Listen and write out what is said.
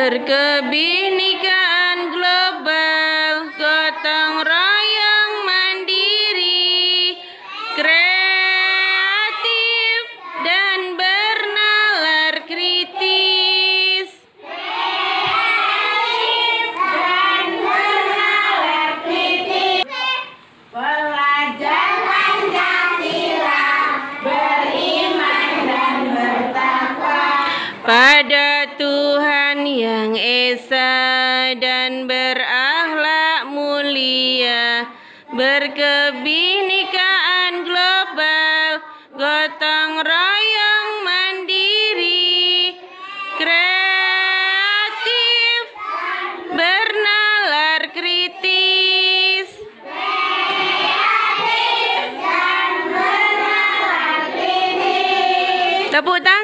berkebinekaan global, gotong royong mandiri, kreatif dan bernalar kritis. Pelajar Pancasila, beriman dan bertakwa pada Tuhan yang esa dan berakhlak mulia, berkebinekaan global, gotong royong mandiri, kreatif, bernalar kritis. Tepuk tangan.